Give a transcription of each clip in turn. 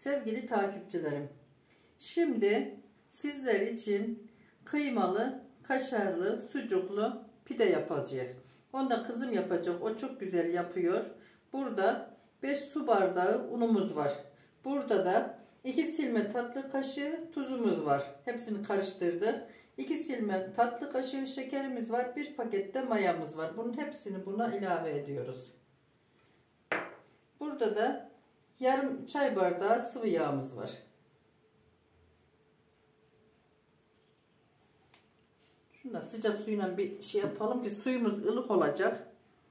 Sevgili takipçilerim, şimdi sizler için kıymalı, kaşarlı, sucuklu pide yapacağız. Onu da kızım yapacak. O çok güzel yapıyor. Burada 5 su bardağı unumuz var. Burada da 2 silme tatlı kaşığı tuzumuz var. Hepsini karıştırdık. 2 silme tatlı kaşığı şekerimiz var. 1 pakette mayamız var. Bunun hepsini buna ilave ediyoruz. Burada da yarım çay bardağı sıvı yağımız var. Şunu da sıcak suyla bir şey yapalım ki suyumuz ılık olacak.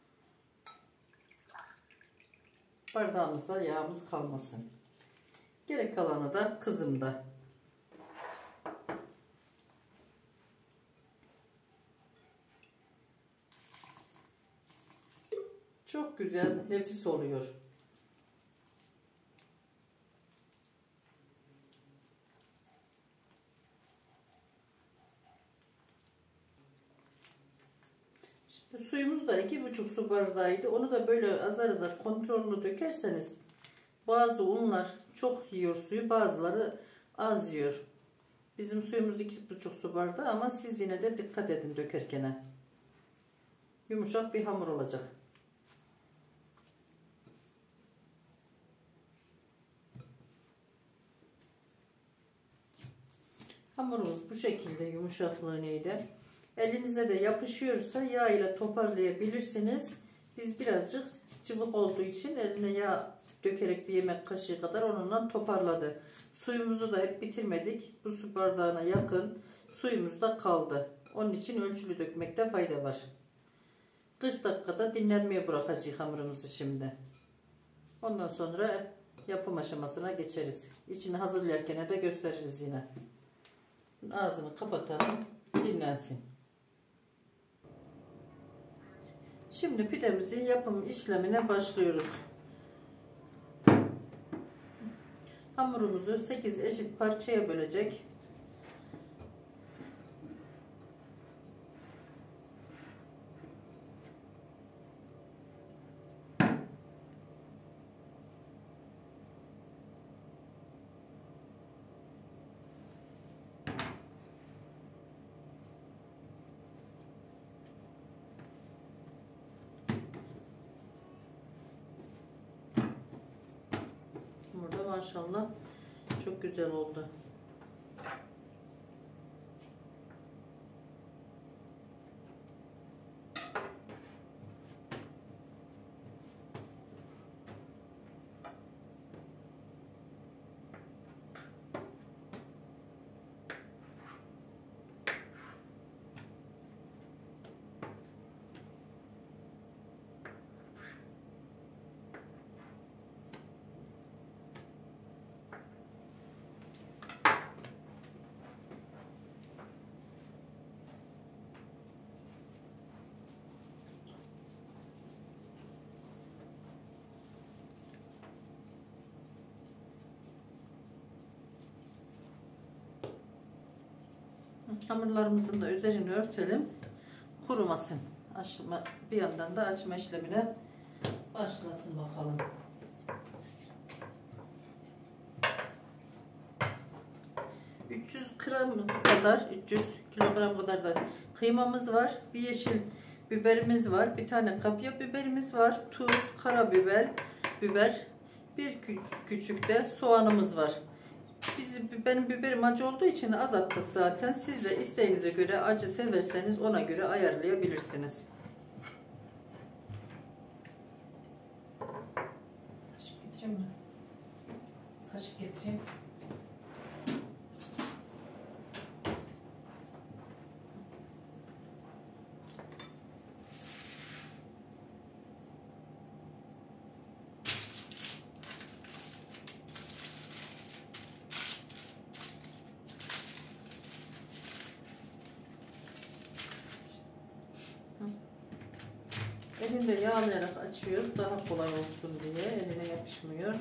Bardağımızda yağımız kalmasın. Gerek kalanı da kızımda. Çok güzel, nefis oluyor. Suyumuz da 2,5 su bardağıydı. Onu da böyle azar azar kontrollü dökerseniz bazı unlar çok yiyor suyu, bazıları az yiyor. Bizim suyumuz 2,5 su bardağı ama siz yine de dikkat edin dökerken. Yumuşak bir hamur olacak. Hamurumuz bu şekilde yumuşaklığıyla. Elinize de yapışıyorsa yağ ile toparlayabilirsiniz. Biz birazcık cıvık olduğu için eline yağ dökerek bir yemek kaşığı kadar onunla toparladı. Suyumuzu da hep bitirmedik. Bu su bardağına yakın suyumuz da kaldı. Onun için ölçülü dökmekte fayda var. 40 dakikada dinlenmeye bırakacağız hamurumuzu şimdi. Ondan sonra yapım aşamasına geçeriz. İçini hazırlarken de gösteririz yine. Ağzını kapatalım, dinlensin. Şimdi pidemizin yapım işlemine başlıyoruz. Hamurumuzu 8 eşit parçaya bölecek. Burada maşallah çok güzel oldu. Hamurlarımızın da üzerini örtelim. Kurumasın. Açma, bir yandan da açma işlemine başlasın bakalım. ...300 kilogram kadar da kıymamız var. Bir yeşil biberimiz var. Bir tane kapya biberimiz var. Tuz, karabiber, bir küçük de soğanımız var. Benim biberim acı olduğu için az attık zaten. Siz de isteğinize göre acı severseniz ona göre ayarlayabilirsiniz. Kaşık getireyim mi? Kaşık getireyim. Elinde yağlayarak açıyor. Daha kolay olsun diye. Eline yapışmıyor.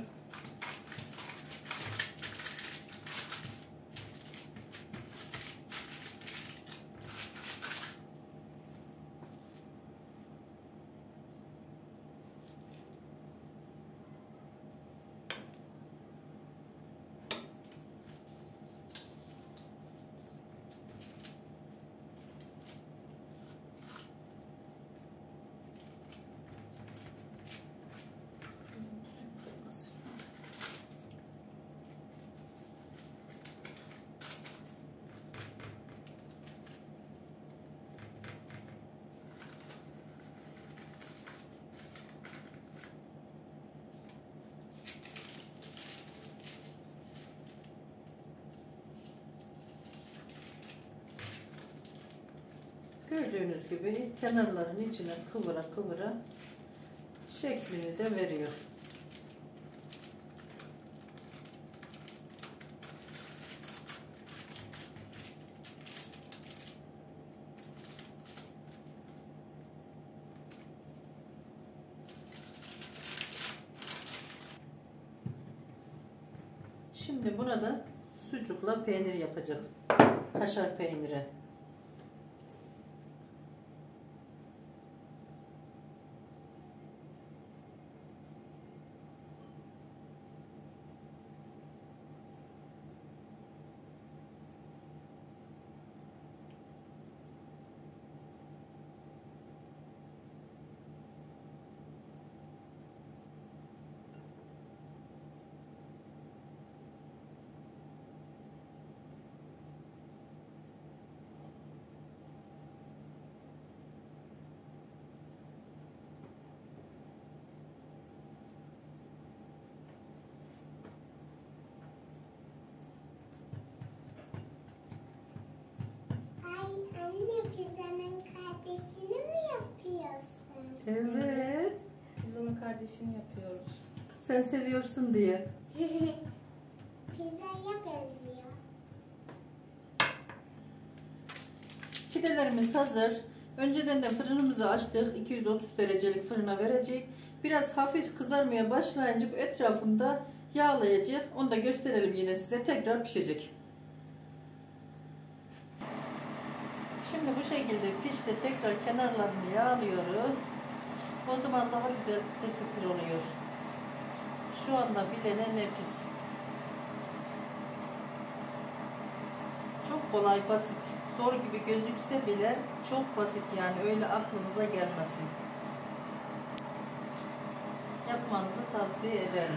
Gördüğünüz gibi kenarların içine kıvıra kıvıra şeklini de veriyor. Şimdi buna da sucukla peynir yapacak. Kaşar peyniri. Anne, pizzanın kardeşini mi yapıyorsun? Evet. Pizzanın kardeşini yapıyoruz. Sen seviyorsun diye. Pizzaya benziyor. Pidelerimiz hazır. Önceden de fırınımızı açtık. 230 derecelik fırına verecek. Biraz hafif kızarmaya başlayınca etrafında yağlayacak. Onu da gösterelim yine size. Tekrar pişecek. Şimdi bu şekilde pişti. Tekrar kenarlarını yağlıyoruz. O zaman daha güzel kıtır kıtır oluyor. Şu anda bilene nefis. Çok kolay, basit. Zor gibi gözükse bile çok basit, yani öyle aklınıza gelmesin. Yapmanızı tavsiye ederim.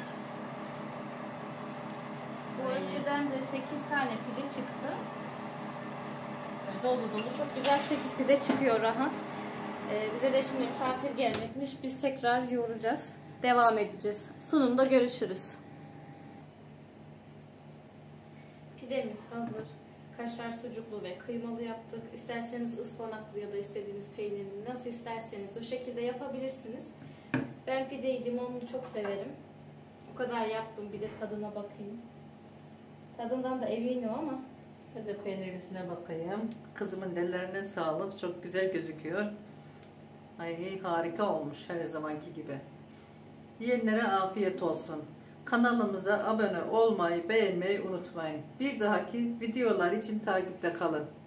Bu ölçüden de 8 tane pide çıktı. Böyle dolu dolu çok güzel 8 pide çıkıyor rahat. Bize de şimdi misafir gelecekmiş. Biz tekrar yoğuracağız. Devam edeceğiz. Sunumda görüşürüz. Pidemiz hazır. Kaşar sucuklu ve kıymalı yaptık. İsterseniz ıspanaklı ya da istediğiniz peynirli, nasıl isterseniz o şekilde yapabilirsiniz. Ben pideyi limonlu çok severim. O kadar yaptım, bir de tadına bakayım. Tadından da eminim ama. Ben de peynirlisine bakayım. Kızımın ellerine sağlık. Çok güzel gözüküyor. Ay, harika olmuş her zamanki gibi. Yiyenlere afiyet olsun. Kanalımıza abone olmayı, beğenmeyi unutmayın. Bir dahaki videolar için takipte kalın.